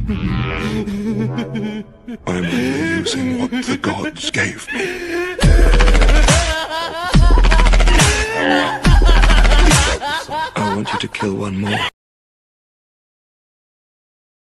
I'm only using what the gods gave me. I want you to kill one more.